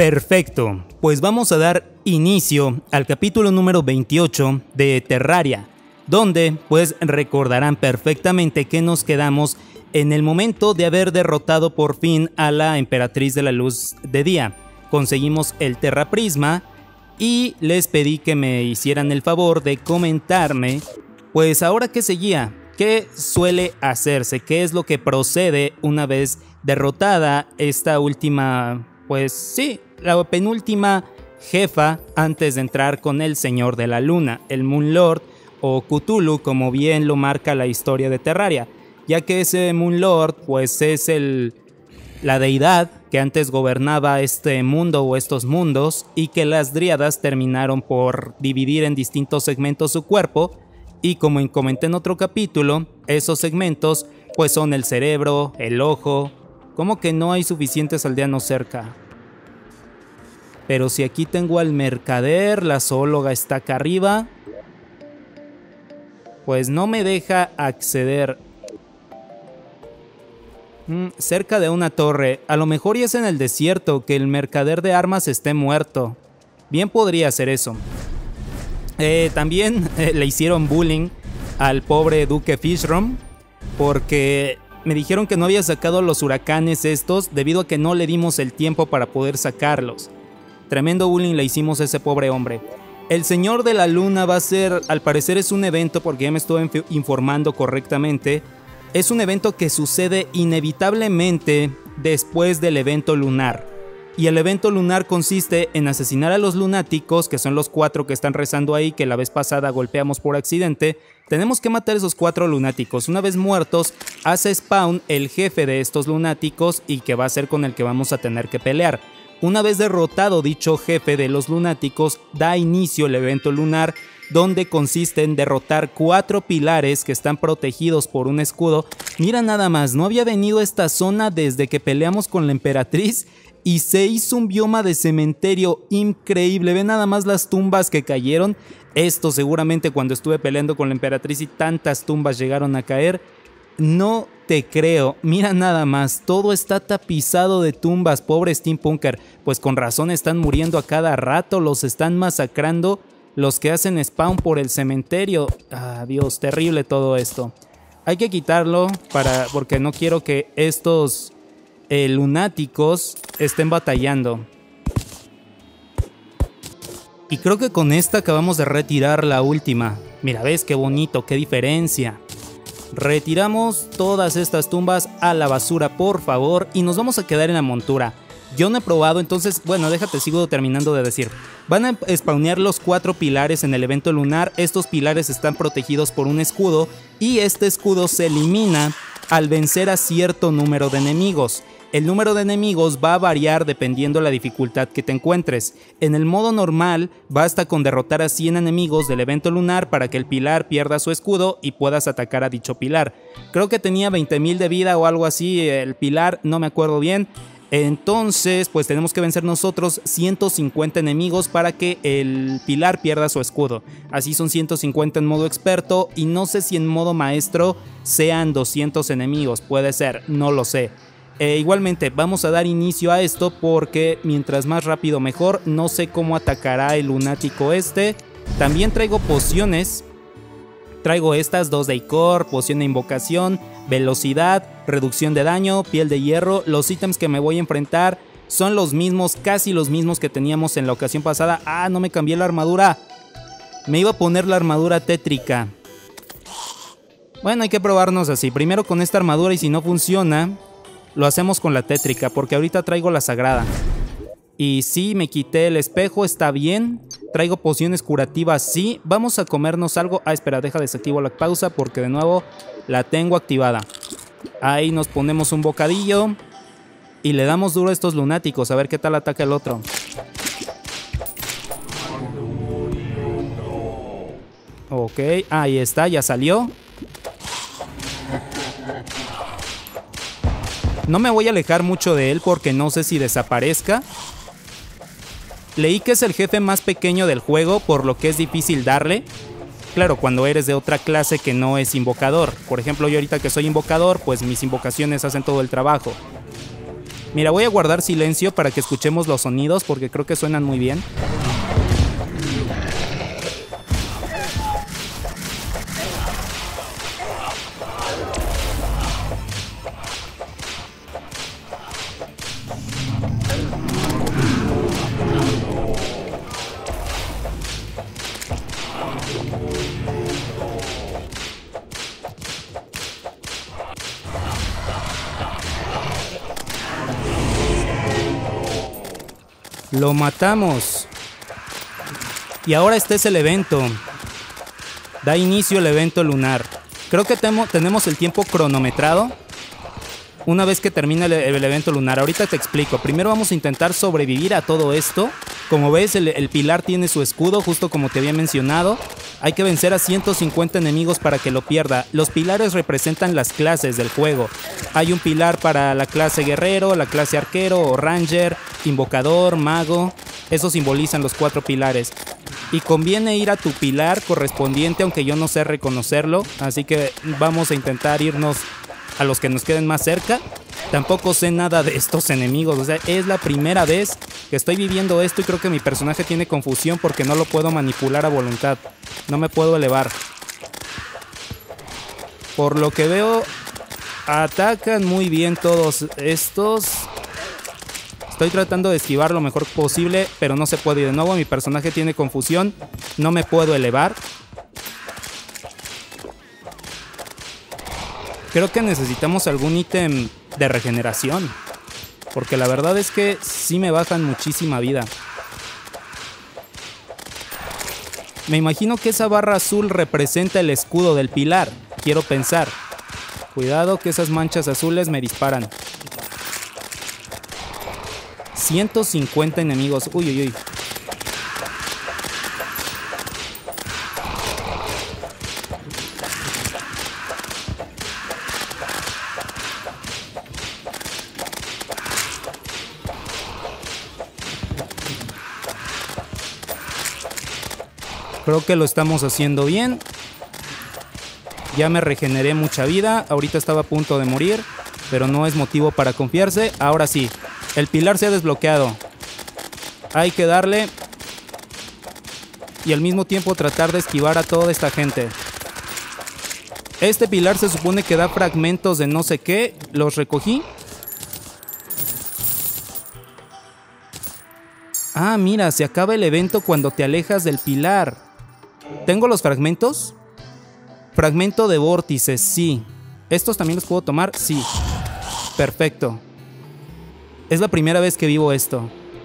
Perfecto, pues vamos a dar inicio al capítulo número 28 de Terraria, donde pues recordarán perfectamente que nos quedamos en el momento de haber derrotado por fin a la Emperatriz de la Luz de Día. Conseguimos el Terraprisma y les pedí que me hicieran el favor de comentarme, pues ahora qué seguía, qué suele hacerse, qué es lo que procede una vez derrotada esta última, pues sí, la penúltima jefa antes de entrar con el Señor de la Luna, el Moon Lord o Cthulhu, como bien lo marca la historia de Terraria, ya que ese Moon Lord pues es la deidad que antes gobernaba este mundo o estos mundos y que las dríadas terminaron por dividir en distintos segmentos su cuerpo, y como comenté en otro capítulo, esos segmentos pues son el cerebro, el ojo. ¿Cómo que no hay suficientes aldeanos cerca? Pero si aquí tengo al mercader, la zoóloga está acá arriba, pues no me deja acceder. Cerca de una torre, a lo mejor y es en el desierto que el mercader de armas esté muerto. Bien podría ser eso. También le hicieron bullying al pobre Duque Fishrom, porque me dijeron que no había sacado los huracanes estos debido a que no le dimos el tiempo para poder sacarlos. Tremendo bullying le hicimos a ese pobre hombre. El Señor de la Luna va a ser, al parecer es un evento, porque ya me estuve informando correctamente, es un evento que sucede inevitablemente después del evento lunar. Y el evento lunar consiste en asesinar a los lunáticos, que son los 4 que están rezando ahí, que la vez pasada golpeamos por accidente. Tenemos que matar a esos 4 lunáticos. Una vez muertos, hace spawn el jefe de estos lunáticos y que va a ser con el que vamos a tener que pelear. Una vez derrotado dicho jefe de los lunáticos, da inicio el evento lunar, donde consiste en derrotar 4 pilares que están protegidos por un escudo. Mira nada más, no había venido a esta zona desde que peleamos con la Emperatriz y se hizo un bioma de cementerio increíble. Ven nada más las tumbas que cayeron. Esto seguramente cuando estuve peleando con la Emperatriz y tantas tumbas llegaron a caer. No te creo, mira nada más, todo está tapizado de tumbas, pobre Steampunker, pues con razón están muriendo a cada rato, los están masacrando los que hacen spawn por el cementerio. Ah, Dios, terrible todo esto. Hay que quitarlo porque no quiero que estos lunáticos estén batallando. Y creo que con esta acabamos de retirar la última. Mira, ves qué bonito, qué diferencia. Retiramos todas estas tumbas a la basura, por favor, y nos vamos a quedar en la montura. Yo no he probado, entonces, bueno, déjate, sigo terminando de decir. Van a spawnear los 4 pilares en el evento lunar. Estos pilares están protegidos por un escudo y este escudo se elimina al vencer a cierto número de enemigos. El número de enemigos va a variar dependiendo la dificultad que te encuentres. En el modo normal, basta con derrotar a 100 enemigos del evento lunar para que el pilar pierda su escudo y puedas atacar a dicho pilar. Creo que tenía 20.000 de vida o algo así el pilar, no me acuerdo bien. Entonces, pues tenemos que vencer nosotros 150 enemigos para que el pilar pierda su escudo. Así son 150 en modo experto y no sé si en modo maestro sean 200 enemigos, puede ser, no lo sé. Igualmente vamos a dar inicio a esto porque mientras más rápido mejor. No sé cómo atacará el lunático este. También traigo pociones. Traigo estas 2 de Icor, poción de invocación, velocidad, reducción de daño, piel de hierro. Los ítems que me voy a enfrentar son los mismos, casi los mismos que teníamos en la ocasión pasada. Ah, no me cambié la armadura. Me iba a poner la armadura tétrica. Bueno, hay que probarnos así. Primero con esta armadura y si no funciona, lo hacemos con la tétrica, porque ahorita traigo la sagrada. Y sí, me quité el espejo, está bien. Traigo pociones curativas, sí. Vamos a comernos algo. Ah, espera, deja desactivo la pausa porque de nuevo la tengo activada. Ahí nos ponemos un bocadillo y le damos duro a estos lunáticos, a ver qué tal ataca el otro. Ok, ahí está, ya salió. No me voy a alejar mucho de él porque no sé si desaparezca. Leí que es el jefe más pequeño del juego, por lo que es difícil darle. Claro, cuando eres de otra clase que no es invocador. Por ejemplo, yo ahorita que soy invocador, pues mis invocaciones hacen todo el trabajo. Mira, voy a guardar silencio para que escuchemos los sonidos porque creo que suenan muy bien. Lo matamos. Y ahora este es el evento. Da inicio el evento lunar. Creo que tenemos el tiempo cronometrado. Una vez que termine el evento lunar. Ahorita te explico. Primero vamos a intentar sobrevivir a todo esto. Como ves, el pilar tiene su escudo, justo como te había mencionado. Hay que vencer a 150 enemigos para que lo pierda. Los pilares representan las clases del juego. Hay un pilar para la clase guerrero, la clase arquero o ranger, invocador, mago. Eso simbolizan los 4 pilares. Y conviene ir a tu pilar correspondiente, aunque yo no sé reconocerlo. Así que vamos a intentar irnos a los que nos queden más cerca. Tampoco sé nada de estos enemigos. O sea, es la primera vez que estoy viviendo esto y creo que mi personaje tiene confusión porque no lo puedo manipular a voluntad. No me puedo elevar. Por lo que veo, atacan muy bien todos estos. Estoy tratando de esquivar lo mejor posible, pero no se puede. Y de nuevo mi personaje tiene confusión. No me puedo elevar. Creo que necesitamos algún ítem de regeneración. Porque la verdad es que sí me bajan muchísima vida. Me imagino que esa barra azul representa el escudo del pilar. Quiero pensar. Cuidado que esas manchas azules me disparan. 150 enemigos. Uy, uy, uy. Creo que lo estamos haciendo bien. Ya me regeneré mucha vida. Ahorita estaba a punto de morir, pero no es motivo para confiarse. Ahora sí, el pilar se ha desbloqueado. Hay que darle y al mismo tiempo tratar de esquivar a toda esta gente. Este pilar se supone que da fragmentos de no sé qué. Los recogí. Ah, mira, se acaba el evento cuando te alejas del pilar. ¿Tengo los fragmentos? Fragmento de vórtices, sí. ¿Estos también los puedo tomar? Sí. Perfecto. Es la primera vez que vivo esto.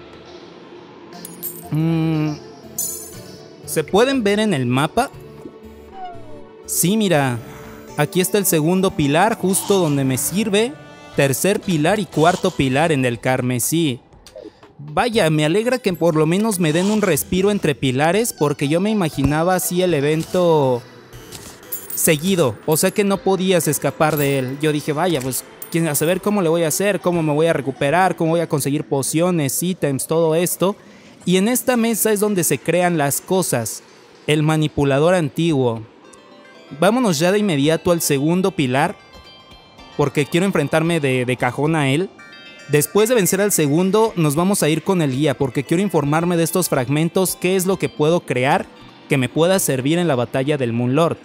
¿Se pueden ver en el mapa? Sí, mira. Aquí está el segundo pilar, justo donde me sirve. Tercer pilar y cuarto pilar en el carmesí. Vaya, me alegra que por lo menos me den un respiro entre pilares, porque yo me imaginaba así el evento seguido, o sea que no podías escapar de él. Yo dije, vaya, pues a saber cómo le voy a hacer, cómo me voy a recuperar, cómo voy a conseguir pociones, ítems, todo esto. Y en esta mesa es donde se crean las cosas. El manipulador antiguo. Vámonos ya de inmediato al segundo pilar, porque quiero enfrentarme de cajón a él. Después de vencer al segundo, nos vamos a ir con el guía, porque quiero informarme de estos fragmentos, qué es lo que puedo crear que me pueda servir en la batalla del Moon Lord.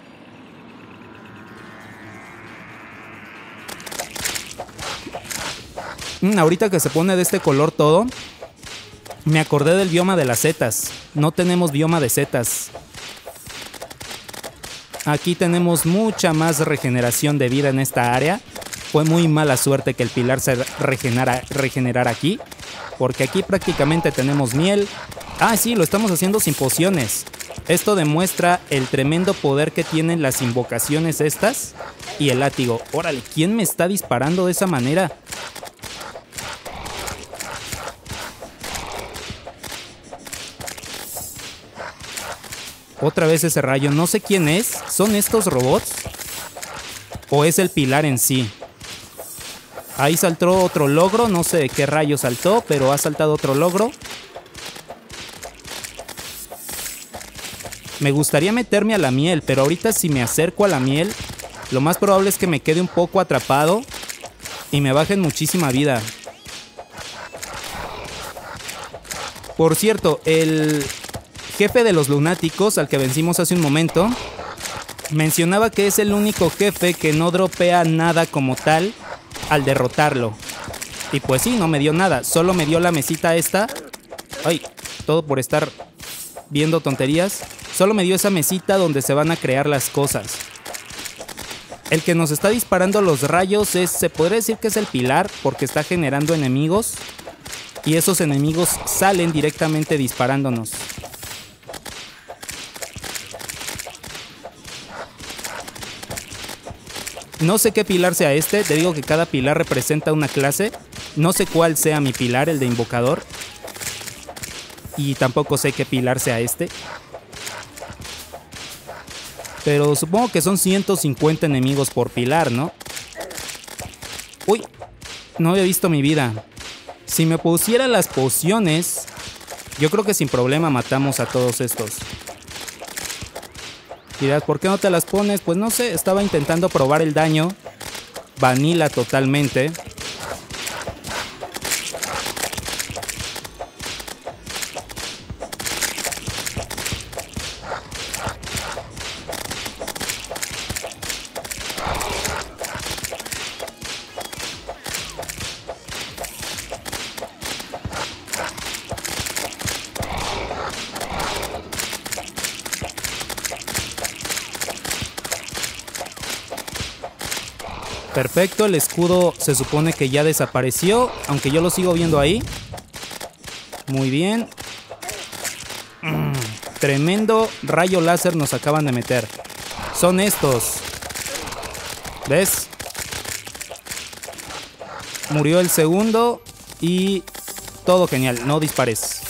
Ahorita que se pone de este color todo, me acordé del bioma de las setas. No tenemos bioma de setas. Aquí tenemos mucha más regeneración de vida en esta área. Fue muy mala suerte que el pilar se regenerara aquí, porque aquí prácticamente tenemos miel. Ah, sí, lo estamos haciendo sin pociones. Esto demuestra el tremendo poder que tienen las invocaciones estas y el látigo. Órale, ¿quién me está disparando de esa manera? Otra vez ese rayo, no sé quién es. ¿Son estos robots? ¿O es el pilar en sí? Ahí saltó otro logro, no sé de qué rayo saltó, pero ha saltado otro logro. Me gustaría meterme a la miel, pero ahorita si me acerco a la miel, lo más probable es que me quede un poco atrapado y me bajen muchísima vida. Por cierto, el jefe de los lunáticos al que vencimos hace un momento mencionaba que es el único jefe que no dropea nada como tal al derrotarlo. Y pues sí, no me dio nada, solo me dio la mesita esta. Ay, todo por estar viendo tonterías. Solo me dio esa mesita donde se van a crear las cosas. El que nos está disparando los rayos es, se podría decir que es el pilar, porque está generando enemigos. Y esos enemigos salen directamente disparándonos. No sé qué pilar sea este, te digo que cada pilar representa una clase. No sé cuál sea mi pilar, el de invocador. Y tampoco sé qué pilar sea este. Pero supongo que son 150 enemigos por pilar, ¿no? Uy, no había visto mi vida. Si me pusiera las pociones, yo creo que sin problema matamos a todos estos. Dirás, ¿por qué no te las pones? Pues no sé, estaba intentando probar el daño. Vanilla totalmente. Perfecto, el escudo se supone que ya desapareció, aunque yo lo sigo viendo ahí. Muy bien. Tremendo rayo láser nos acaban de meter. Son estos. ¿Ves? Murió el segundo y todo genial, no dispares.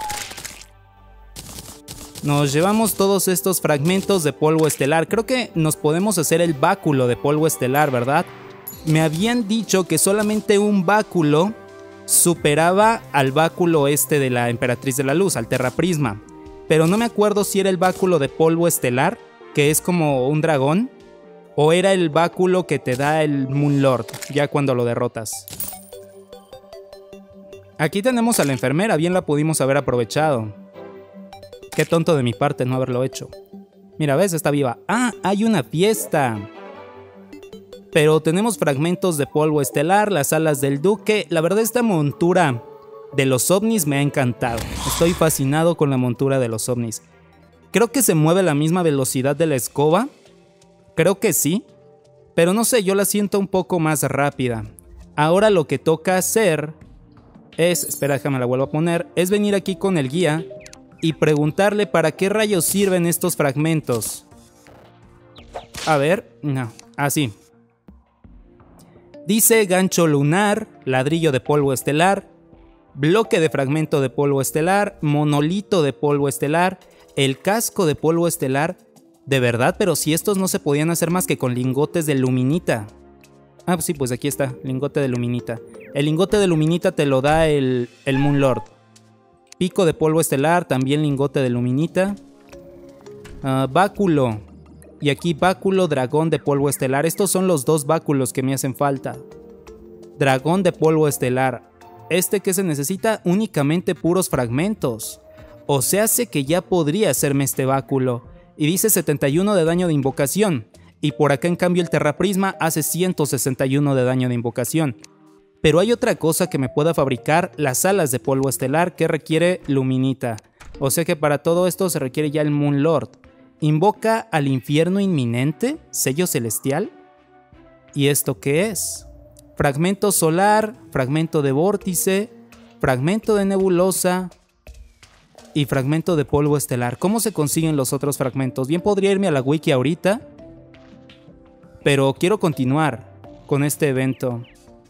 Nos llevamos todos estos fragmentos de polvo estelar. Creo que nos podemos hacer el báculo de polvo estelar, ¿verdad? Me habían dicho que solamente un báculo superaba al báculo este de la Emperatriz de la Luz, al Terraprisma. Pero no me acuerdo si era el báculo de polvo estelar, que es como un dragón, o era el báculo que te da el Moonlord, ya cuando lo derrotas. Aquí tenemos a la enfermera, bien la pudimos haber aprovechado. Qué tonto de mi parte no haberlo hecho. Mira, ¿ves? Está viva. ¡Ah! ¡Hay una fiesta! Pero tenemos fragmentos de polvo estelar, las alas del duque. La verdad, esta montura de los ovnis me ha encantado. Estoy fascinado con la montura de los ovnis. Creo que se mueve a la misma velocidad de la escoba. Creo que sí. Pero no sé, yo la siento un poco más rápida. Ahora lo que toca hacer es... Espera, déjame la vuelvo a poner. Es venir aquí con el guía y preguntarle para qué rayos sirven estos fragmentos. A ver, no, así. Dice gancho lunar, ladrillo de polvo estelar, bloque de fragmento de polvo estelar, monolito de polvo estelar, el casco de polvo estelar. De verdad, pero si estos no se podían hacer más que con lingotes de luminita. Ah, pues sí, pues aquí está, lingote de luminita. El lingote de luminita te lo da el Moonlord. Pico de polvo estelar, también lingote de luminita. Báculo. Y aquí báculo, dragón de polvo estelar. Estos son los dos báculos que me hacen falta. Dragón de polvo estelar. Este que se necesita únicamente puros fragmentos. O se hace que ya podría hacerme este báculo. Y dice 71 de daño de invocación. Y por acá en cambio el Terraprisma hace 161 de daño de invocación. Pero hay otra cosa que me pueda fabricar, las alas de polvo estelar, que requiere luminita. O sea que para todo esto se requiere ya el Moonlord. Invoca al infierno inminente, sello celestial. ¿Y esto qué es? Fragmento solar, fragmento de vórtice, fragmento de nebulosa y fragmento de polvo estelar. ¿Cómo se consiguen los otros fragmentos? Bien podría irme a la wiki ahorita, pero quiero continuar con este evento.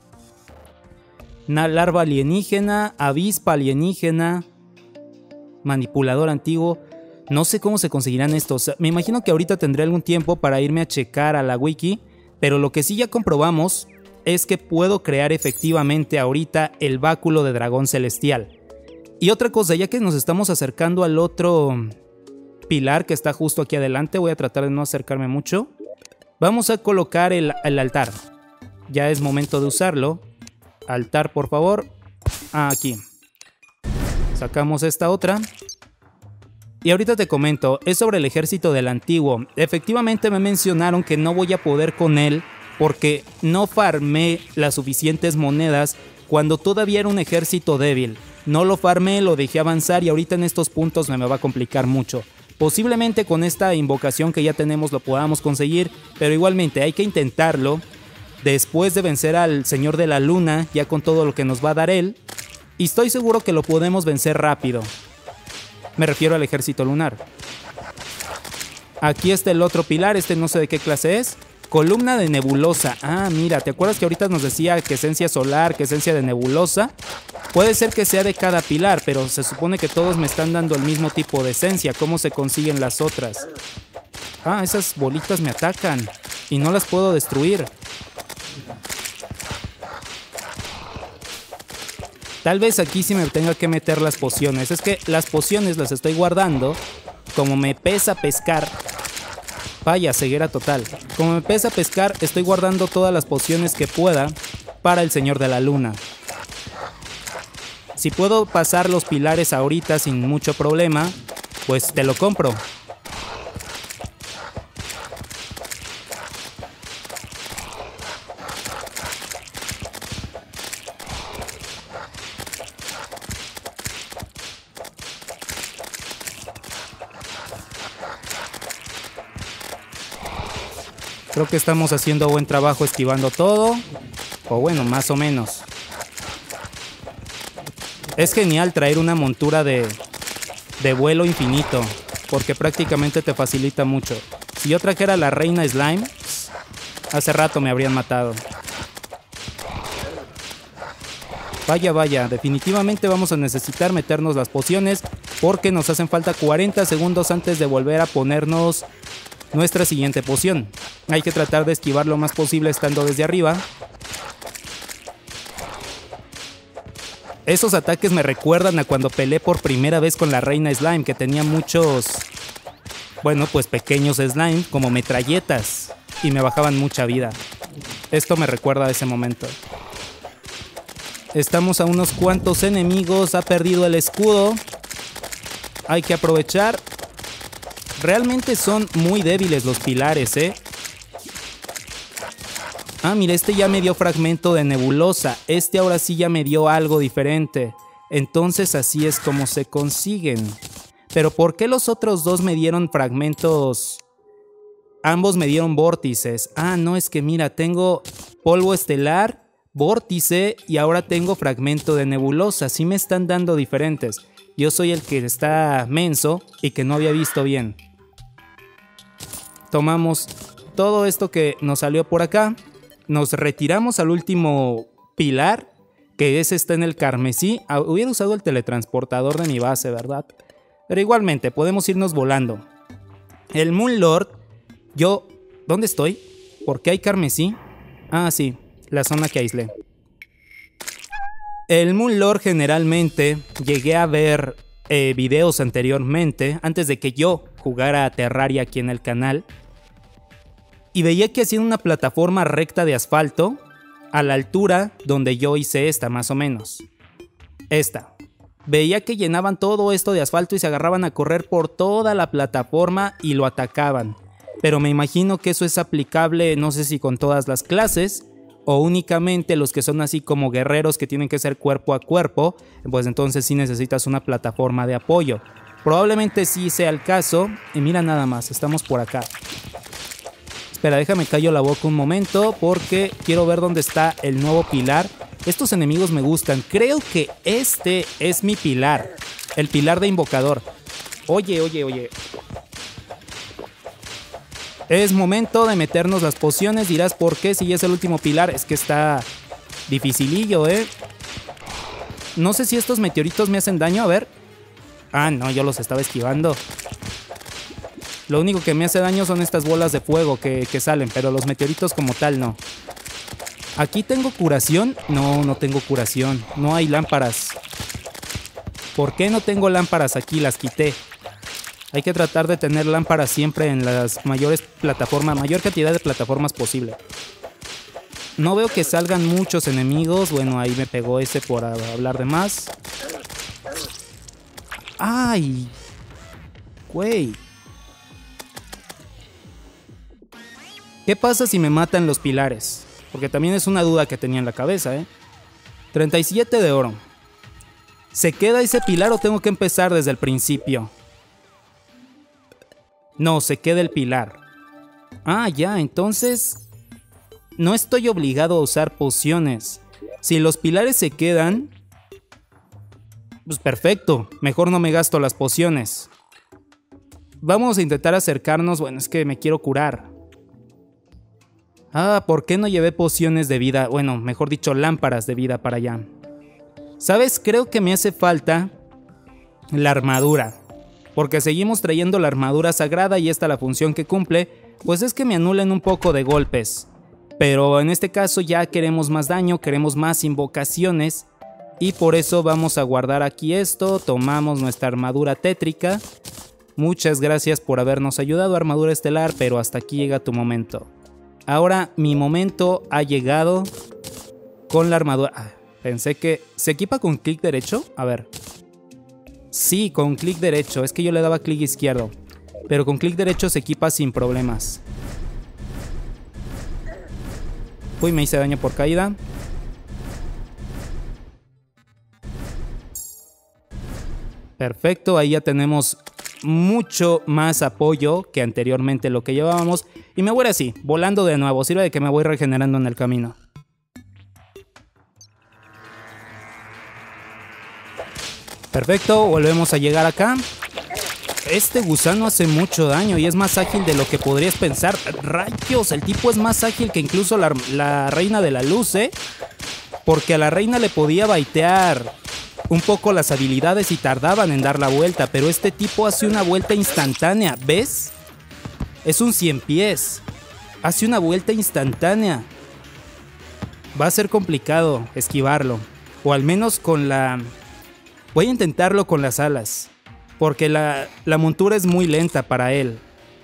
Larva alienígena, avispa alienígena, manipulador antiguo. No sé cómo se conseguirán estos. Me imagino que ahorita tendré algún tiempo para irme a checar a la wiki, pero lo que sí ya comprobamos es que puedo crear efectivamente ahorita el báculo de dragón celestial. Y otra cosa, ya que nos estamos acercando al otro pilar que está justo aquí adelante, voy a tratar de no acercarme mucho. Vamos a colocar el altar. Ya es momento de usarlo. Altar, por favor. Aquí. Sacamos esta otra. Y ahorita te comento, es sobre el ejército del antiguo. Efectivamente me mencionaron que no voy a poder con él porque no farmé las suficientes monedas cuando todavía era un ejército débil. No lo farmé, lo dejé avanzar y ahorita en estos puntos me va a complicar mucho. Posiblemente con esta invocación que ya tenemos lo podamos conseguir, pero igualmente hay que intentarlo. Después de vencer al Señor de la Luna, ya con todo lo que nos va a dar él, y estoy seguro que lo podemos vencer rápido. Me refiero al ejército lunar. Aquí está el otro pilar, este no sé de qué clase es. Columna de nebulosa. Ah, mira, ¿te acuerdas que ahorita nos decía que esencia solar, que esencia de nebulosa? Puede ser que sea de cada pilar, pero se supone que todos me están dando el mismo tipo de esencia. ¿Cómo se consiguen las otras? Ah, esas bolitas me atacan y no las puedo destruir. Tal vez aquí sí me tenga que meter las pociones. Es que las pociones las estoy guardando. Como me pesa pescar. Vaya, ceguera total. Como me pesa pescar, estoy guardando todas las pociones que pueda para el Señor de la Luna. Si puedo pasar los pilares ahorita sin mucho problema, pues te lo compro. Creo que estamos haciendo buen trabajo esquivando todo. O bueno, más o menos. Es genial traer una montura de vuelo infinito, porque prácticamente te facilita mucho. Si yo trajera la reina slime, hace rato me habrían matado. Vaya, definitivamente vamos a necesitar meternos las pociones, porque nos hacen falta 40 segundos antes de volver a ponernos nuestra siguiente poción. Hay que tratar de esquivar lo más posible estando desde arriba. Esos ataques me recuerdan a cuando peleé por primera vez con la reina slime, que tenía muchos, bueno, pues pequeños slime como metralletas y me bajaban mucha vida. Esto me recuerda a ese momento. Estamos a unos cuantos enemigos, ha perdido el escudo. Hay que aprovechar. Realmente son muy débiles los pilares, ¿eh? Ah, mira, este ya me dio fragmento de nebulosa. Este ahora sí ya me dio algo diferente. Entonces así es como se consiguen. Pero ¿por qué los otros dos me dieron fragmentos? Ambos me dieron vórtices. Ah, no, es que mira, tengo polvo estelar, vórtice y ahora tengo fragmento de nebulosa. Sí me están dando diferentes. Yo soy el que está menso y que no había visto bien. Tomamos todo esto que nos salió por acá. Nos retiramos al último pilar, que ese está en el carmesí. Hubiera usado el teletransportador de mi base, ¿verdad? Pero igualmente, podemos irnos volando. El Moon Lord, ¿dónde estoy? ¿Por qué hay carmesí? Ah, sí, la zona que aislé. El Moon Lord generalmente llegué a ver videos anteriormente, antes de que yo jugara a Terraria aquí en el canal. Y veía que hacían una plataforma recta de asfalto a la altura donde yo hice esta, más o menos. Esta. Veía que llenaban todo esto de asfalto y se agarraban a correr por toda la plataforma y lo atacaban. Pero me imagino que eso es aplicable, no sé si con todas las clases, o únicamente los que son así como guerreros que tienen que ser cuerpo a cuerpo, pues entonces sí necesitas una plataforma de apoyo. Probablemente sí sea el caso, y mira nada más, estamos por acá. Espera, déjame callo la boca un momento porque quiero ver dónde está el nuevo pilar. Estos enemigos me gustan. Creo que este es mi pilar. El pilar de invocador. Oye. Es momento de meternos las pociones. Dirás, ¿por qué? Si ya es el último pilar. Es que está dificilillo, ¿eh? No sé si estos meteoritos me hacen daño. A ver. Ah, no, yo los estaba esquivando. Lo único que me hace daño son estas bolas de fuego que salen, pero los meteoritos como tal no. ¿Aquí tengo curación? No, no tengo curación. No hay lámparas. ¿Por qué no tengo lámparas aquí? Las quité. Hay que tratar de tener lámparas siempre en las mayor cantidad de plataformas posible. No veo que salgan muchos enemigos. Bueno, ahí me pegó ese por hablar de más. ¡Ay! Güey. ¿Qué pasa si me matan los pilares? Porque también es una duda que tenía en la cabeza, ¿eh? 37 de oro. ¿Se queda ese pilar o tengo que empezar desde el principio? No, se queda el pilar. Ah, ya, entonces... no estoy obligado a usar pociones. Si los pilares se quedan... pues perfecto, mejor no me gasto las pociones. Vamos a intentar acercarnos, bueno, es que me quiero curar. Ah, ¿por qué no llevé pociones de vida? Bueno, mejor dicho, lámparas de vida para allá. ¿Sabes? Creo que me hace falta la armadura. Porque seguimos trayendo la armadura sagrada y esta la función que cumple, pues es que me anulen un poco de golpes. Pero en este caso ya queremos más daño, queremos más invocaciones. Y por eso vamos a guardar aquí esto, tomamos nuestra armadura tétrica. Muchas gracias por habernos ayudado, armadura estelar, pero hasta aquí llega tu momento. Ahora mi momento ha llegado con la armadura. Ah, pensé que... ¿se equipa con clic derecho? A ver. Sí, con clic derecho. Es que yo le daba clic izquierdo. Pero con clic derecho se equipa sin problemas. Uy, me hice daño por caída. Perfecto, ahí ya tenemos mucho más apoyo que anteriormente lo que llevábamos. Y me voy así, volando de nuevo. Sirve de que me voy regenerando en el camino. Perfecto, volvemos a llegar acá. Este gusano hace mucho daño y es más ágil de lo que podrías pensar. ¡Rayos! El tipo es más ágil que incluso la reina de la luz, ¿eh? Porque a la reina le podía baitear un poco las habilidades y tardaban en dar la vuelta, pero este tipo hace una vuelta instantánea, ¿ves? Es un 100 pies. Hace una vuelta instantánea. Va a ser complicado esquivarlo. O al menos con la... voy a intentarlo con las alas. Porque la montura es muy lenta para él.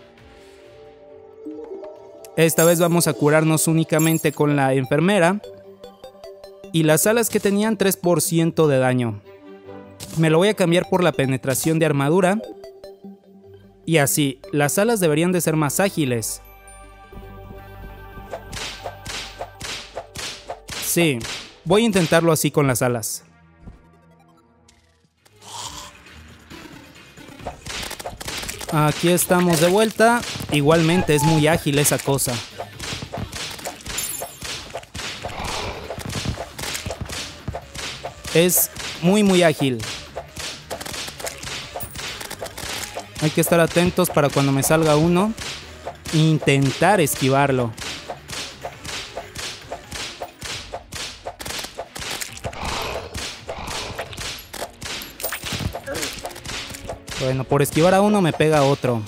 Esta vez vamos a curarnos únicamente con la enfermera. Y las alas que tenían 3% de daño. Me lo voy a cambiar por la penetración de armadura. Y así, las alas deberían de ser más ágiles. Sí, voy a intentarlo así con las alas. Aquí estamos de vuelta. Igualmente es muy ágil esa cosa. Es muy ágil. Hay que estar atentos para cuando me salga uno. Intentar esquivarlo. Bueno, por esquivar a uno me pega a otro.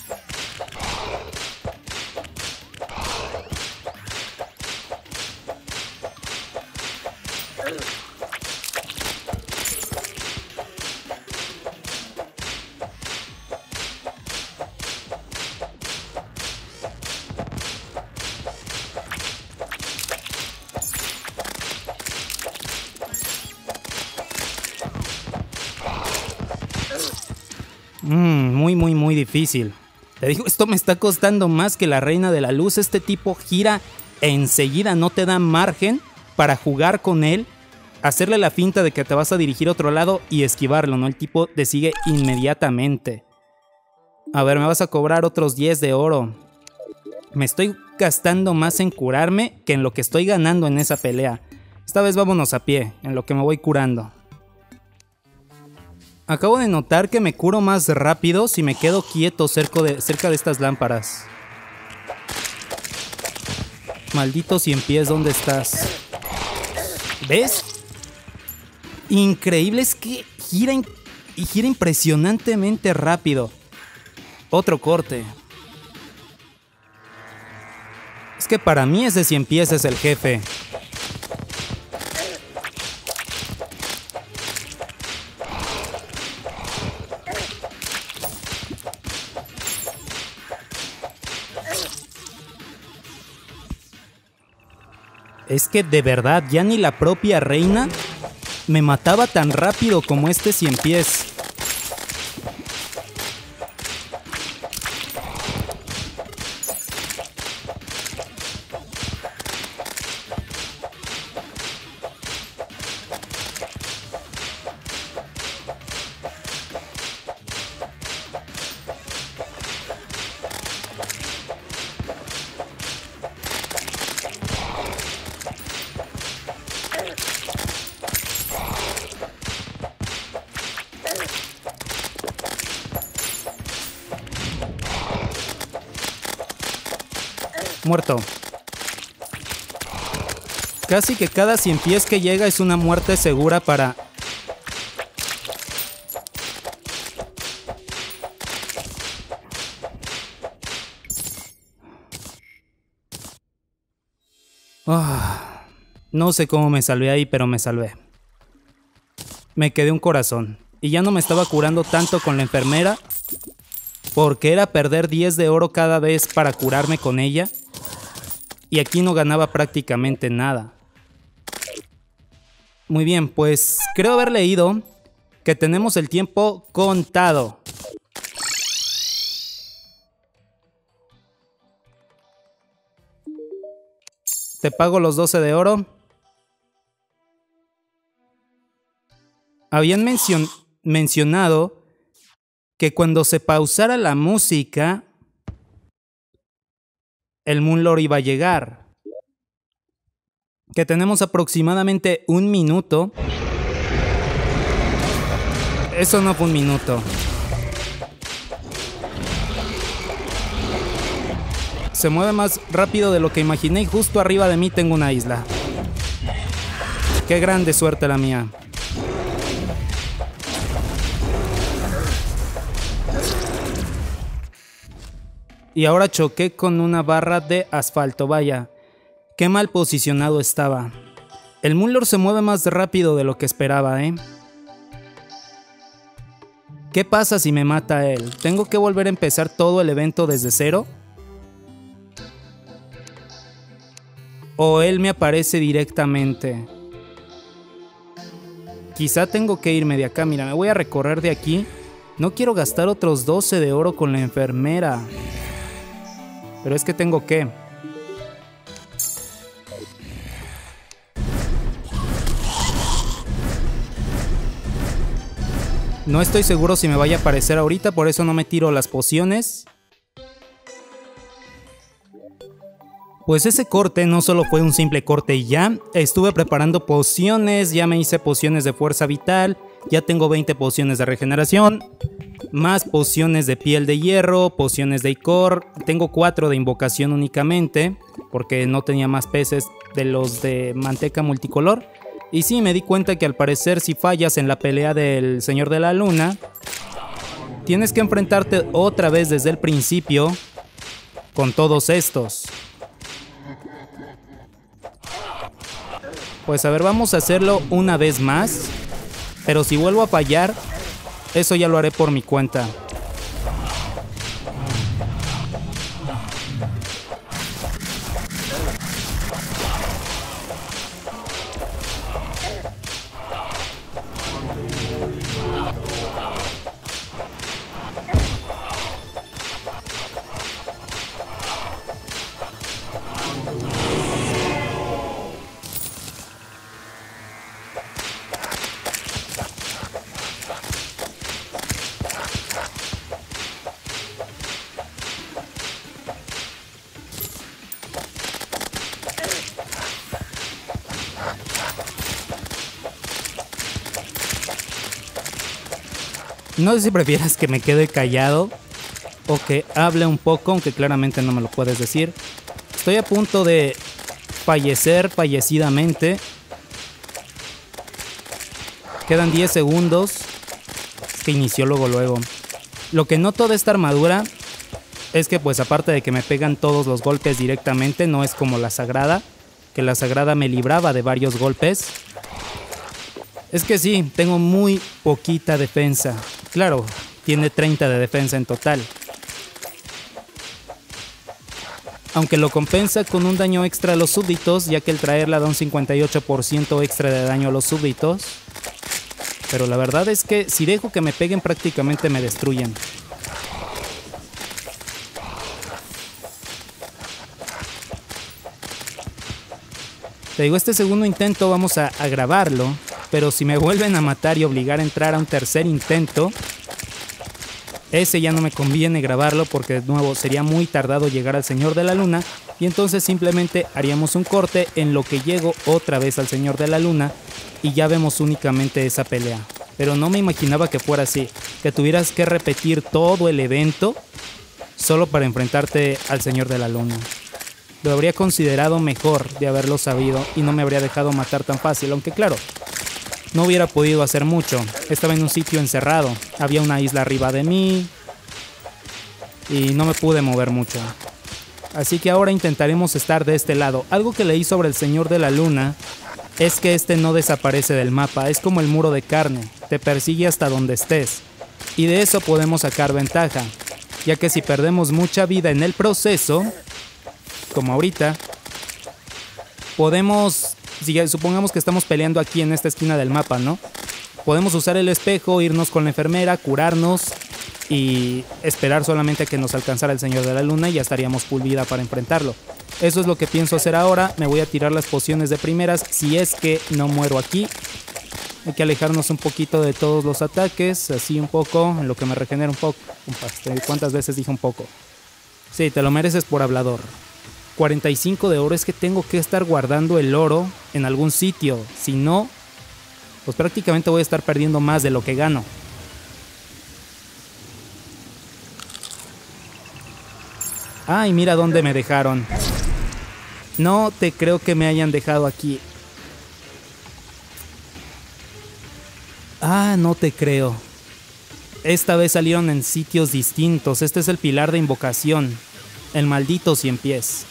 Muy difícil. Te digo, esto me está costando más que la reina de la luz. Este tipo gira enseguida, no te da margen para jugar con él, hacerle la finta de que te vas a dirigir a otro lado y esquivarlo, ¿no? El tipo te sigue inmediatamente. A ver, me vas a cobrar otros 10 de oro. Me estoy gastando más en curarme que en lo que estoy ganando en esa pelea. Esta vez vámonos a pie, en lo que me voy curando. Acabo de notar que me curo más rápido si me quedo quieto cerca de estas lámparas. Maldito 100 pies, ¿dónde estás? ¿Ves? Increíble, es que gira impresionantemente rápido. Otro corte. Es que para mí ese 100 pies es el jefe. Es que de verdad, ya ni la propia reina me mataba tan rápido como este 100 pies. Muerto. Casi que cada 100 pies que llega es una muerte segura para... No sé cómo me salvé ahí, pero me salvé. Me quedé un corazón. Y ya no me estaba curando tanto con la enfermera, porque era perder 10 de oro cada vez para curarme con ella. Y aquí no ganaba prácticamente nada. Muy bien, pues creo haber leído que tenemos el tiempo contado. Te pago los 12 de oro. Habían mencionado que cuando se pausara la música, el Moonlord iba a llegar. Que tenemos aproximadamente 1 minuto. Eso no fue 1 minuto. Se mueve más rápido de lo que imaginé y justo arriba de mí tengo una isla. Qué grande suerte la mía. Y ahora choqué con una barra de asfalto, vaya. Qué mal posicionado estaba. El Moonlord se mueve más rápido de lo que esperaba, ¿eh? ¿Qué pasa si me mata él? ¿Tengo que volver a empezar todo el evento desde cero? ¿O él me aparece directamente? Quizá tengo que irme de acá. Mira, me voy a recorrer de aquí. No quiero gastar otros 12 de oro con la enfermera. Pero es que tengo que... No estoy seguro si me vaya a aparecer ahorita, por eso no me tiro las pociones. Pues ese corte no solo fue un simple corte y ya. Estuve preparando pociones, ya me hice pociones de fuerza vital, ya tengo 20 pociones de regeneración, más pociones de piel de hierro, pociones de icor. Tengo 4 de invocación únicamente, porque no tenía más peces de los de manteca multicolor. Y sí, me di cuenta que al parecer si fallas en la pelea del Señor de la Luna, tienes que enfrentarte otra vez desde el principio con todos estos. Pues a ver, vamos a hacerlo una vez más. Pero si vuelvo a fallar, eso ya lo haré por mi cuenta. No sé si prefieras que me quede callado o que hable un poco, aunque claramente no me lo puedes decir. Estoy a punto de fallecer fallecidamente. Quedan 10 segundos. Es que inició luego. Lo que noto de esta armadura es que pues aparte de que me pegan todos los golpes directamente, no es como la sagrada, que la sagrada me libraba de varios golpes. Es que sí, tengo muy poquita defensa. Claro, tiene 30 de defensa en total. Aunque lo compensa con un daño extra a los súbditos, ya que el traerla da un 58% extra de daño a los súbditos. Pero la verdad es que si dejo que me peguen prácticamente me destruyen. Te digo, este segundo intento vamos a grabarlo. Pero si me vuelven a matar y obligar a entrar a un tercer intento, ese ya no me conviene grabarlo porque de nuevo sería muy tardado llegar al Señor de la Luna y entonces simplemente haríamos un corte en lo que llego otra vez al Señor de la Luna y ya vemos únicamente esa pelea. Pero no me imaginaba que fuera así, que tuvieras que repetir todo el evento solo para enfrentarte al Señor de la Luna. Lo habría considerado mejor de haberlo sabido y no me habría dejado matar tan fácil, aunque claro, no hubiera podido hacer mucho. Estaba en un sitio encerrado, había una isla arriba de mí y no me pude mover mucho. Así que ahora intentaremos estar de este lado. Algo que leí sobre el Señor de la Luna es que este no desaparece del mapa, es como el muro de carne, te persigue hasta donde estés. Y de eso podemos sacar ventaja, ya que si perdemos mucha vida en el proceso, como ahorita, podemos, supongamos que estamos peleando aquí en esta esquina del mapa, ¿no? Podemos usar el espejo, irnos con la enfermera, curarnos y esperar solamente a que nos alcanzara el Señor de la Luna y ya estaríamos full vida para enfrentarlo. Eso es lo que pienso hacer ahora. Me voy a tirar las pociones de primeras si es que no muero aquí. Hay que alejarnos un poquito de todos los ataques, así un poco, en lo que me regenera un poco. ¿Cuántas veces dije un poco? Sí, te lo mereces por hablador. 45 de oro, es que tengo que estar guardando el oro en algún sitio. Si no, pues prácticamente voy a estar perdiendo más de lo que gano. Ay, mira dónde me dejaron. No te creo que me hayan dejado aquí. Ah, no te creo. Esta vez salieron en sitios distintos. Este es el pilar de invocación. El maldito 100 pies.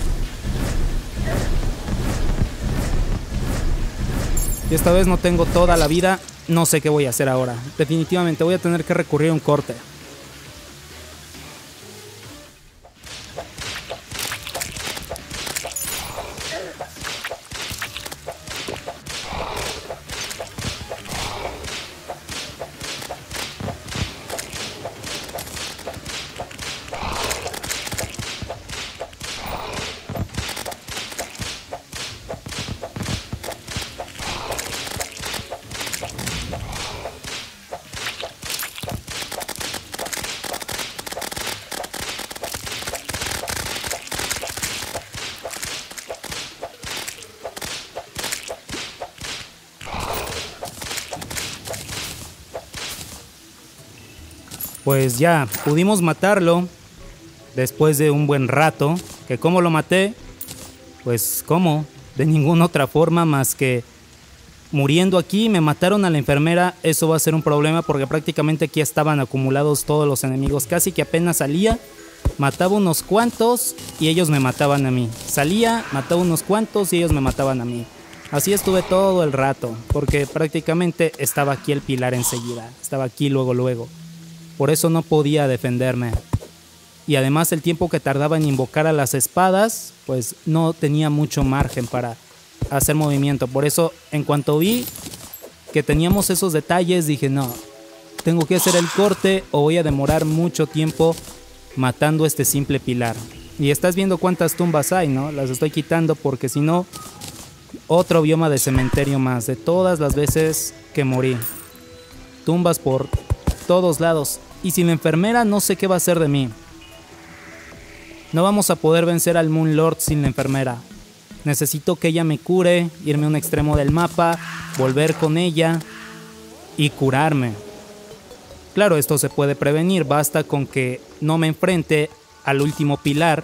Y esta vez no tengo toda la vida. No sé qué voy a hacer ahora. Definitivamente voy a tener que recurrir a un corte. Pues ya, pudimos matarlo después de un buen rato. ¿Que cómo lo maté? Pues ¿cómo? De ninguna otra forma más que muriendo aquí. Me mataron a la enfermera. Eso va a ser un problema porque prácticamente aquí estaban acumulados todos los enemigos. Casi que apenas salía, mataba unos cuantos y ellos me mataban a mí. Salía, mataba unos cuantos y ellos me mataban a mí. Así estuve todo el rato porque prácticamente estaba aquí el pilar enseguida. Estaba aquí luego. Por eso no podía defenderme. Y además el tiempo que tardaba en invocar a las espadas, pues no tenía mucho margen para hacer movimiento. Por eso en cuanto vi que teníamos esos detalles, dije no, tengo que hacer el corte o voy a demorar mucho tiempo matando este simple pilar. Y estás viendo cuántas tumbas hay, ¿no? Las estoy quitando porque si no, otro bioma de cementerio más de todas las veces que morí. Tumbas por todos lados. Y sin la enfermera no sé qué va a hacer de mí. No vamos a poder vencer al Moon Lord sin la enfermera. Necesito que ella me cure, irme a un extremo del mapa, volver con ella y curarme. Claro, esto se puede prevenir, basta con que no me enfrente al último pilar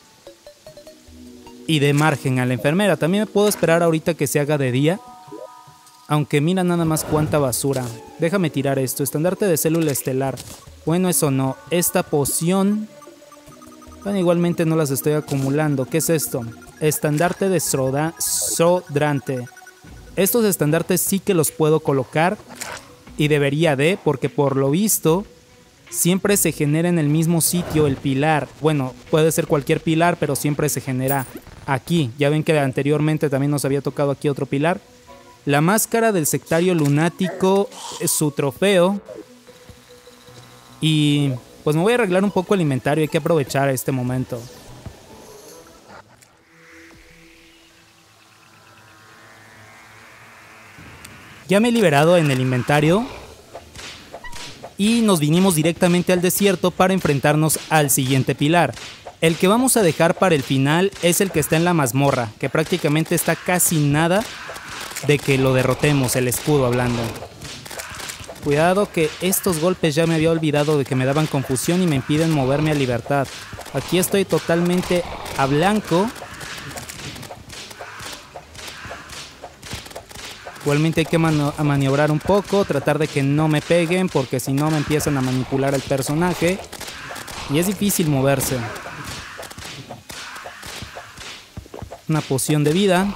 y dé margen a la enfermera. También me puedo esperar ahorita que se haga de día. Aunque mira nada más cuánta basura. Déjame tirar esto. Estandarte de célula estelar. Bueno, eso no. Esta poción... Bueno, igualmente no las estoy acumulando. ¿Qué es esto? Estandarte de Sodrante. Estos estandartes sí que los puedo colocar. Y debería de, porque por lo visto... siempre se genera en el mismo sitio el pilar. Bueno, puede ser cualquier pilar, pero siempre se genera aquí. Ya ven que anteriormente también nos había tocado aquí otro pilar. La máscara del sectario lunático es su trofeo. Y pues me voy a arreglar un poco el inventario. Hay que aprovechar este momento. Ya me he liberado en el inventario. Y nos vinimos directamente al desierto para enfrentarnos al siguiente pilar. El que vamos a dejar para el final es el que está en la mazmorra, que prácticamente está casi nada de que lo derrotemos, el escudo hablando. Cuidado que estos golpes ya me había olvidado de que me daban confusión y me impiden moverme a libertad. Aquí estoy totalmente a blanco Igualmente hay que maniobrar un poco, tratar de que no me peguen, porque si no me empiezan a manipular al personaje. Y es difícil moverse. Una poción de vida.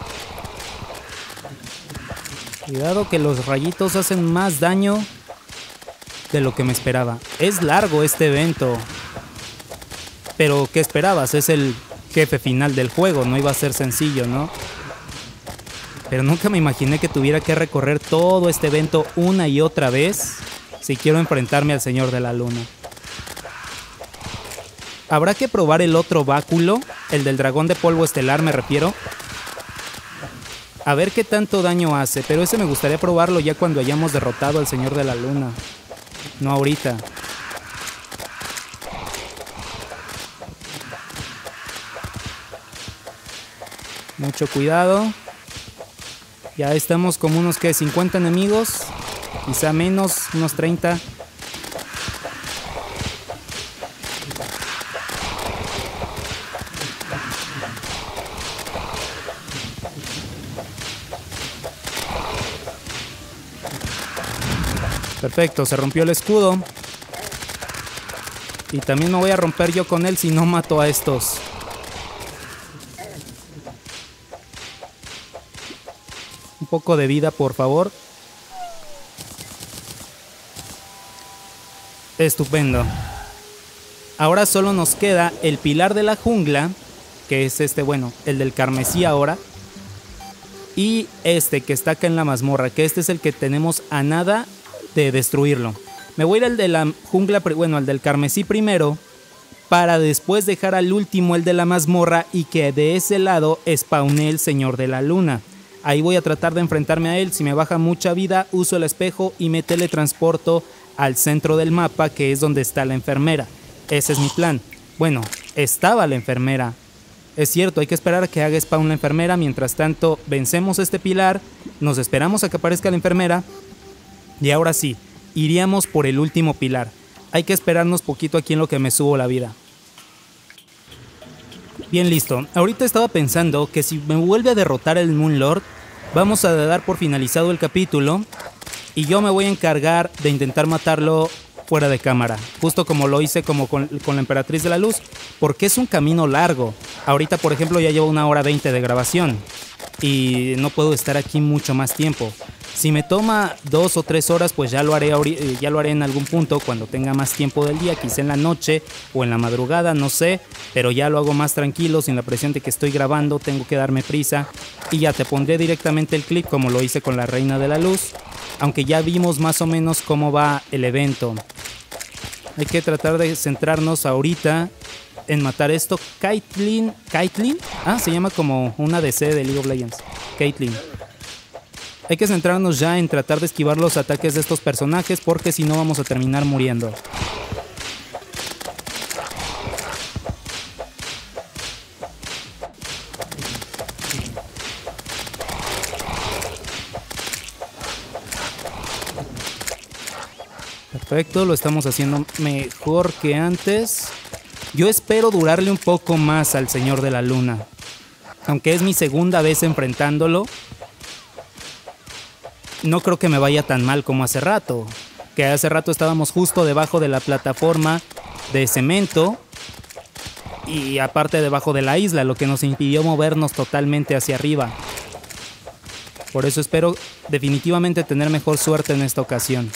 Cuidado que los rayitos hacen más daño de lo que me esperaba. Es largo este evento. Pero ¿qué esperabas? Es el jefe final del juego, no iba a ser sencillo, ¿no? Pero nunca me imaginé que tuviera que recorrer todo este evento una y otra vez si quiero enfrentarme al Señor de la Luna. Habrá que probar el otro báculo, el del dragón de polvo estelar me refiero. A ver qué tanto daño hace, pero ese me gustaría probarlo ya cuando hayamos derrotado al Señor de la Luna. No ahorita. Mucho cuidado. Ya estamos como unos, ¿qué? 50 enemigos. Quizá menos, unos 30. Perfecto, se rompió el escudo. Y también me voy a romper yo con él si no mato a estos. Un poco de vida, por favor. Estupendo. Ahora solo nos queda el pilar de la jungla, que es este, bueno, el del carmesí ahora. Y este que está acá en la mazmorra, que este es el que tenemos a nada de destruirlo. Me voy a ir al de la jungla, bueno, al del carmesí primero, para después dejar al último, el de la mazmorra, y que de ese lado spawne el Señor de la Luna. Ahí voy a tratar de enfrentarme a él. Si me baja mucha vida, uso el espejo y me teletransporto al centro del mapa, que es donde está la enfermera. Ese es mi plan. Bueno, estaba la enfermera. Es cierto, hay que esperar a que haga spawn la enfermera. Mientras tanto, vencemos este pilar, nos esperamos a que aparezca la enfermera. Y ahora sí, iríamos por el último pilar. Hay que esperarnos poquito aquí en lo que me subo la vida. Bien, listo. Ahorita estaba pensando que si me vuelve a derrotar el Moonlord, vamos a dar por finalizado el capítulo y yo me voy a encargar de intentar matarlo fuera de cámara, justo como lo hice como con la Emperatriz de la Luz, porque es un camino largo. Ahorita, por ejemplo, ya llevo 1 hora 20 de grabación y no puedo estar aquí mucho más tiempo. Si me toma 2 o 3 horas, pues ya lo haré en algún punto cuando tenga más tiempo del día, quizá en la noche o en la madrugada, no sé, pero ya lo hago más tranquilo, sin la presión de que estoy grabando, tengo que darme prisa y ya te pondré directamente el clip como lo hice con la Reina de la Luz, aunque ya vimos más o menos cómo va el evento. Hay que tratar de centrarnos ahorita en matar esto. Caitlyn, se llama como una DC de League of Legends, Caitlyn. Hay que centrarnos ya en tratar de esquivar los ataques de estos personajes, porque si no vamos a terminar muriendo. Perfecto, lo estamos haciendo mejor que antes. Yo espero durarle un poco más al Señor de la Luna. Aunque es mi segunda vez enfrentándolo, no creo que me vaya tan mal como hace rato. Que hace rato estábamos justo debajo de la plataforma de cemento y aparte debajo de la isla, lo que nos impidió movernos totalmente hacia arriba. Por eso espero definitivamente tener mejor suerte en esta ocasión.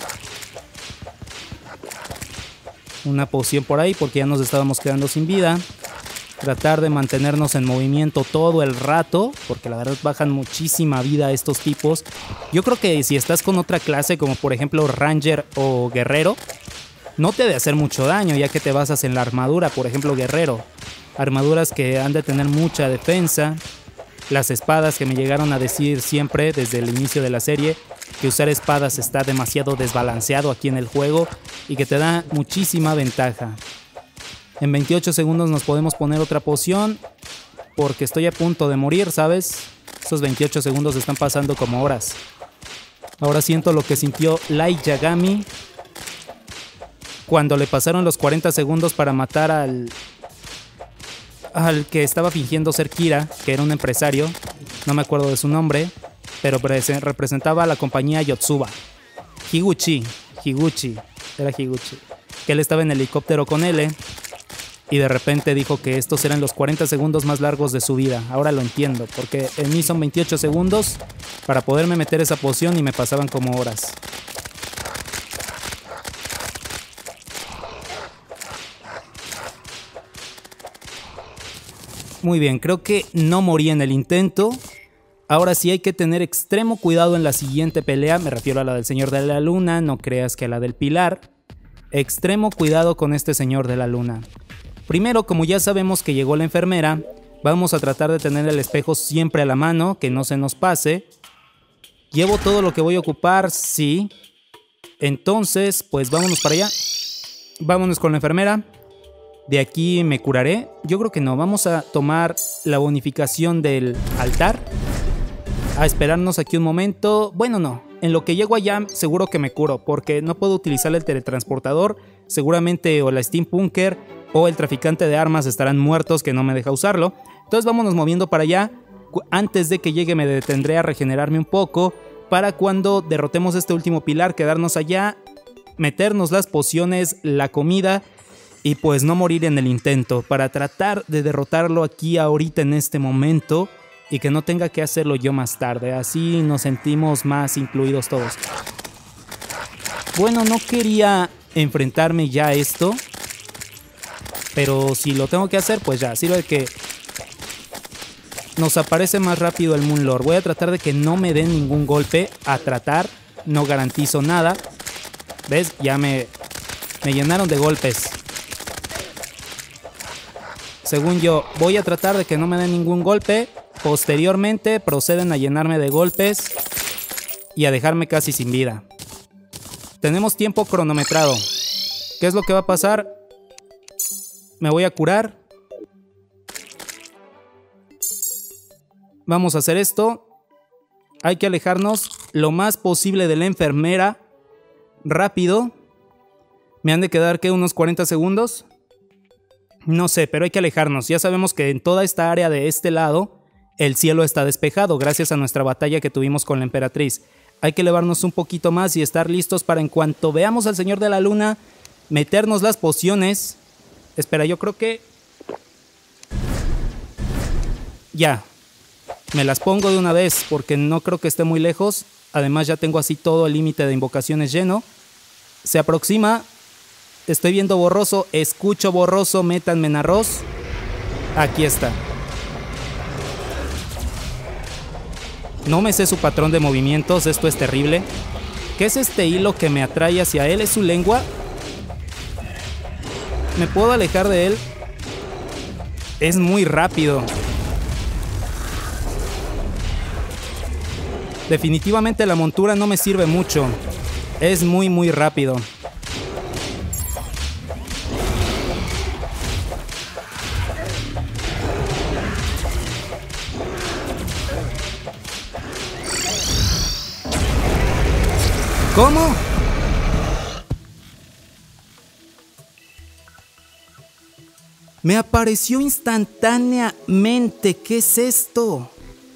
Una poción por ahí porque ya nos estábamos quedando sin vida. Tratar de mantenernos en movimiento todo el rato, porque la verdad bajan muchísima vida estos tipos. Yo creo que si estás con otra clase, como por ejemplo Ranger o Guerrero, no te debe hacer mucho daño, ya que te basas en la armadura. Por ejemplo, Guerrero, armaduras que han de tener mucha defensa. Las espadas, que me llegaron a decir siempre desde el inicio de la serie que usar espadas está demasiado desbalanceado aquí en el juego y que te da muchísima ventaja. En 28 segundos nos podemos poner otra poción, porque estoy a punto de morir, ¿sabes? Esos 28 segundos están pasando como horas. Ahora siento lo que sintió Light Yagami cuando le pasaron los 40 segundos para matar al que estaba fingiendo ser Kira, que era un empresario. No me acuerdo de su nombre. pero representaba a la compañía Yotsuba. Higuchi, era Higuchi. Que él estaba en helicóptero con L y de repente dijo que estos eran los 40 segundos más largos de su vida. Ahora lo entiendo, porque en mí son 28 segundos para poderme meter esa poción y me pasaban como horas. Muy bien, creo que no morí en el intento. Ahora sí hay que tener extremo cuidado en la siguiente pelea. Me refiero a la del Señor de la Luna, no creas que a la del Pilar. Extremo cuidado con este Señor de la Luna. Primero, como ya sabemos que llegó la enfermera, vamos a tratar de tener el espejo siempre a la mano, que no se nos pase. ¿Llevo todo lo que voy a ocupar? Sí. Entonces, pues vámonos para allá. Vámonos con la enfermera. De aquí me curaré. Yo creo que no. Vamos a tomar la bonificación del altar. A esperarnos aquí un momento. Bueno, no. En lo que llego allá seguro que me curo, porque no puedo utilizar el teletransportador. Seguramente o la Steampunker o el traficante de armas estarán muertos que no me deja usarlo. Entonces vámonos moviendo para allá. Antes de que llegue me detendré a regenerarme un poco para cuando derrotemos este último pilar quedarnos allá, meternos las pociones, la comida y pues no morir en el intento, para tratar de derrotarlo aquí ahorita en este momento y que no tenga que hacerlo yo más tarde. Así nos sentimos más incluidos todos. Bueno, no quería enfrentarme ya a esto, pero si lo tengo que hacer, pues ya, sirve de que nos aparece más rápido el Moonlord. Voy a tratar de que no me den ningún golpe, a tratar, no garantizo nada. ¿Ves? Ya me llenaron de golpes. Según yo, voy a tratar de que no me den ningún golpe. Posteriormente proceden a llenarme de golpes y a dejarme casi sin vida. Tenemos tiempo cronometrado. ¿Qué es lo que va a pasar? Me voy a curar. Vamos a hacer esto. Hay que alejarnos lo más posible de la enfermera. Rápido. Me han de quedar, ¿qué? Unos 40 segundos. No sé, pero hay que alejarnos. Ya sabemos que en toda esta área de este lado el cielo está despejado gracias a nuestra batalla que tuvimos con la emperatriz. Hay que elevarnos un poquito más y estar listos para en cuanto veamos al Señor de la Luna, meternos las pociones. Espera, yo creo que... Ya. Me las pongo de una vez porque no creo que esté muy lejos. Además ya tengo así todo el límite de invocaciones lleno. Se aproxima. Estoy viendo borroso, escucho borroso, métanme en arroz. Aquí está. No me sé su patrón de movimientos, esto es terrible. ¿Qué es este hilo que me atrae hacia él? ¿Es su lengua? ¿Me puedo alejar de él? Es muy rápido. Definitivamente la montura no me sirve mucho. Es muy rápido. ¿Cómo? Me apareció instantáneamente. ¿Qué es esto?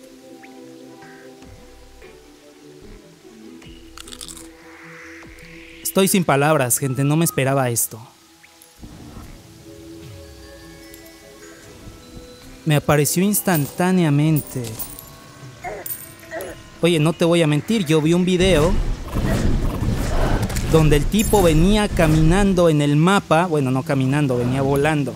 Estoy sin palabras, gente. No me esperaba esto. Me apareció instantáneamente. Oye, no te voy a mentir. Yo vi un video donde el tipo venía caminando en el mapa. Bueno, no caminando, venía volando.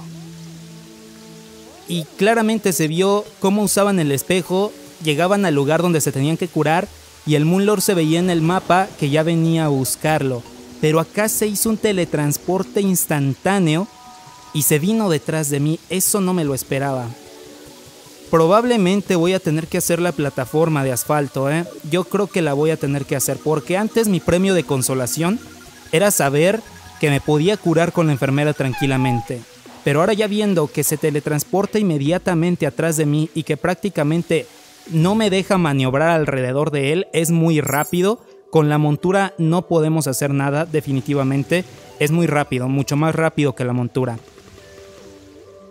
Y claramente se vio cómo usaban el espejo. Llegaban al lugar donde se tenían que curar y el Moonlord se veía en el mapa que ya venía a buscarlo. Pero acá se hizo un teletransporte instantáneo y se vino detrás de mí. Eso no me lo esperaba. Probablemente voy a tener que hacer la plataforma de asfalto, ¿eh? Yo creo que la voy a tener que hacer, porque antes mi premio de consolación era saber que me podía curar con la enfermera tranquilamente. Pero ahora ya viendo que se teletransporta inmediatamente atrás de mí y que prácticamente no me deja maniobrar alrededor de él, es muy rápido. Con la montura no podemos hacer nada, definitivamente. Es muy rápido, mucho más rápido que la montura.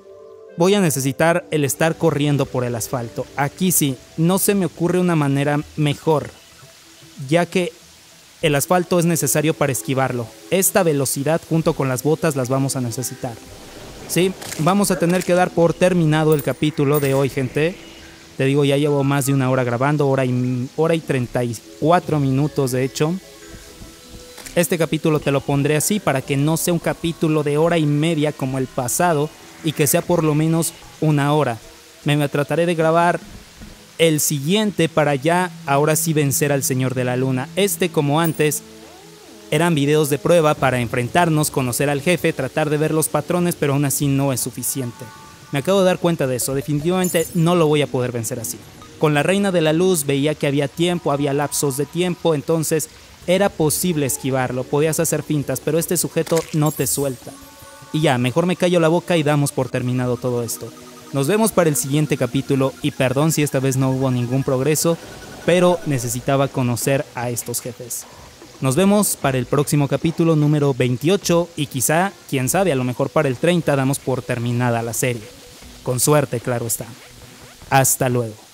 voy a necesitar el estar corriendo por el asfalto. Aquí sí, no se me ocurre una manera mejor, ya que el asfalto es necesario para esquivarlo. Esta velocidad junto con las botas las vamos a necesitar. Sí, vamos a tener que dar por terminado el capítulo de hoy, gente. Te digo, ya llevo más de una hora grabando, hora y 34 minutos de hecho. Este capítulo te lo pondré así para que no sea un capítulo de hora y media como el pasado y que sea por lo menos una hora. Me trataré de grabar el siguiente para ya ahora sí vencer al Señor de la Luna. Como antes eran videos de prueba para enfrentarnos, conocer al jefe, tratar de ver los patrones, pero aún así no es suficiente. Me acabo de dar cuenta de eso, definitivamente no lo voy a poder vencer así. Con la Reina de la Luz veía que había tiempo, había lapsos de tiempo, entonces era posible esquivarlo, podías hacer fintas, pero este sujeto no te suelta. Y ya, mejor me callo la boca y damos por terminado todo esto. Nos vemos para el siguiente capítulo y perdón si esta vez no hubo ningún progreso, pero necesitaba conocer a estos jefes. Nos vemos para el próximo capítulo número 28 y quizá, quién sabe, a lo mejor para el 30 damos por terminada la serie. Con suerte, claro está. Hasta luego.